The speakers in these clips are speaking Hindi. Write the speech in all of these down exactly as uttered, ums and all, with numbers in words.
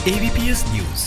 एबीपीएस न्यूज,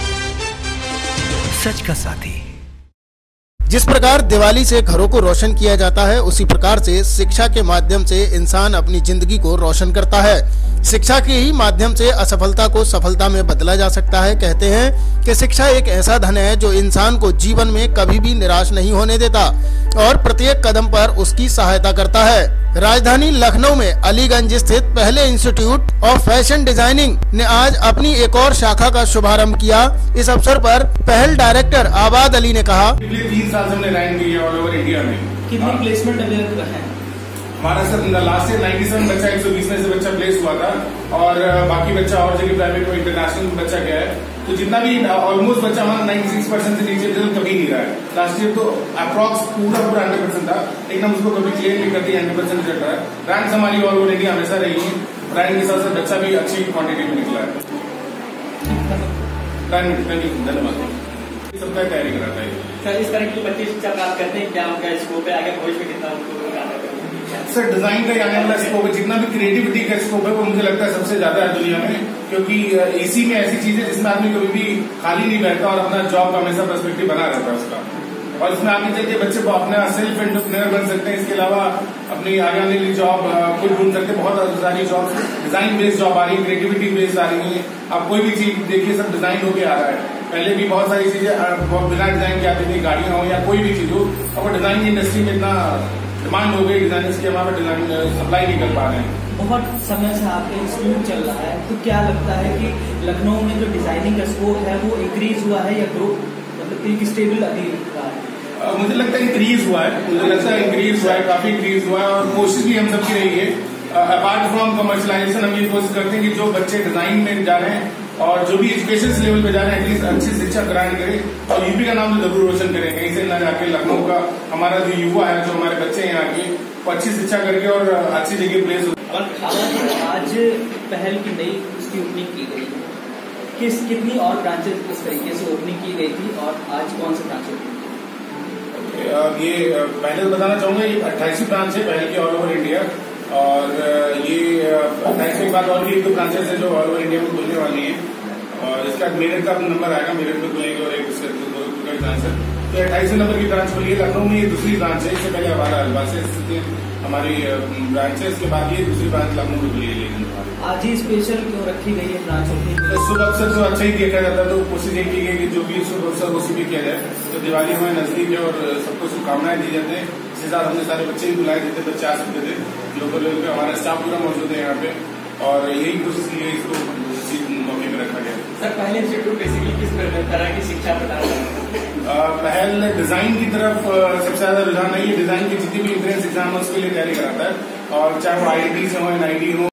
सच का साथी। जिस प्रकार दिवाली से घरों को रोशन किया जाता है, उसी प्रकार से शिक्षा के माध्यम से इंसान अपनी जिंदगी को रोशन करता है। शिक्षा के ही माध्यम से असफलता को सफलता में बदला जा सकता है। कहते हैं कि शिक्षा एक ऐसा धन है जो इंसान को जीवन में कभी भी निराश नहीं होने देता और प्रत्येक कदम पर उसकी सहायता करता है। राजधानी लखनऊ में अलीगंज स्थित पहले इंस्टीट्यूट ऑफ फैशन डिजाइनिंग ने आज अपनी एक और शाखा का शुभारंभ किया। इस अवसर पर पहल डायरेक्टर आबाद अली ने कहा, पिछले तीन साल से हमने लाइन की है ऑल ओवर इंडिया में। कितनी प्लेसमेंट अवेलेबल है हमारा सर लास्ट ईयर सत्तानवे बच्चा एक सौ बीस में से बच्चा प्लेस हुआ था और बाकी बच्चा और जगह प्राइवेट में इंटरनेशनल में बच्चा गया है। तो जितना भी ऑलमोस्ट बच्चा हमारा छियानवे परसेंट से नीचे रिजल्ट कभी नहीं रहा है। लास्ट ईयर तो अप्रॉक्स पूरा पूरा हंड्रेड परसेंट था, लेकिन हम उसको कभी क्लियर नहीं करते, हंड्रेड परसेंट रिजल्ट रहा है। रैंक हमारी ऑल ओवर इंडिया हमेशा रही है। रैंक के साथ साथ बच्चा भी अच्छी क्वांटिटी में निकला है। धन्यवाद। सबका तैयारी कराता है सर। इस तरह की बच्चे शिक्षा प्राप्त करते हैं, क्या उनका स्कोप है आगे भविष्य में, कितना उनको सर डिजाइन का आने वाला स्कोप है, जितना भी क्रिएटिविटी का स्कोप है वो मुझे लगता है सबसे ज्यादा है दुनिया में, क्योंकि इसी में ऐसी चीज है जिसमें आदमी कभी भी खाली नहीं बैठता और अपना जॉब का हमेशा पर्सपेक्टिव बना रहता है उसका। और इसमें आगे चल के बच्चे अपना सेल्फ एंटरप्रेन्योर बन सकते हैं। इसके अलावा अपनी आगे आने वाली जॉब खुद ढूंढ सकते हैं। बहुत सारी जॉब डिजाइन बेस्ड जॉब आ रही है, क्रिएटिविटी बेस्ड आ रही है। आप कोई भी चीज देखिए सब डिजाइन होके आ रहा है। पहले भी बहुत सारी चीजें बिना डिजाइन की आती थी, गाड़ियां हो या कोई भी चीज हो, और डिजाइन की इंडस्ट्री में इतना डिमांड हो गई डिजाइनर्स की, हमारा डिजाइन सप्लाई नहीं कर पा रहे हैं। बहुत समय से आपका इंस्टीट्यूट चल रहा है, तो क्या लगता है कि लखनऊ में जो डिजाइनिंग का स्कोप है वो इंक्रीज हुआ है या ग्रो मतलब एक स्टेबल अभी रहा है? मुझे लगता है इंक्रीज हुआ है, मुझे लगता है इंक्रीज हुआ है, काफी इंक्रीज हुआ है। और कोशिश भी हम सबकी रही है, अपार्ट फ्रॉम कमर्शलाइजेशन हम ये कोशिश करते हैं कि जो बच्चे डिजाइन में जा रहे हैं और जो भी एजुकेशन लेवल पे जा रहे हैं एटलीस्ट अच्छी शिक्षा ग्रहण करें और यूपी का नाम तो जरूर रोशन करें। कहीं से न जाके लखनऊ का हमारा जो युवा है, जो हमारे बच्चे हैं यहाँ के, वो अच्छी शिक्षा करके और अच्छी जगह प्लेस हो। आज पहल की नई उसकी ओपनिंग की गई, किस कितनी और ब्रांचेस इस तरीके से ओपनिंग की गई थी और आज कौन सी ब्रांच ओपनिंग? ये पहले तो बताना चाहूंगा, ये अट्ठाईसवीं ब्रांच है पहल की ऑल ओवर इंडिया। और ये अट्ठाईसवीं बाद और भी एक दो ब्रांचेस है जो ऑल ओवर इंडिया में खुलने वाली है। और इसका मेरठ का नंबर आएगा, मेरठ में खुलेंगे और एक उसका ब्रांच है। तो अट्ठाईसवें नंबर की ब्रांच खुली है लखनऊ में। ये दूसरी ब्रांच है, इससे पहले हमारा अलवा से हमारी ब्रांच है, इसके बाद ये दूसरी ब्रांच लखनऊ में खुली है। लेकिन आज ही स्पेशल क्यों रखी गई है ब्रांच ओपनिंग? शुभ अवसर तो अच्छा ही देखा जाता है, तो कोशिश ये की गई कि जो भी शुभ अवसर उसी भी किया जाए। तो दिवाली हमारे नजदीक है और सबको शुभकामनाएं दी जाती है। इसके साथ हमने सारे बच्चे भी बुलाए देते, बच्चे आ सकते थे लोकल लेवल पे। हमारा स्टाफ पूरा मौजूद है यहाँ पे और यही कोशिश की गई, इसको इसी मौके में रखा गया। सर पहले इंस्टीट्यूट बेसिकली किस तरह की शिक्षा प्रदान करता है? पहल डिजाइन की तरफ सबसे ज्यादा रुझान नहीं है। डिजाइन की जितनी भी एंट्रेंस एग्जाम है उसके लिए तैयारी कराता है, और चाहे वो आई आई टी से हो, एन आई टी हो।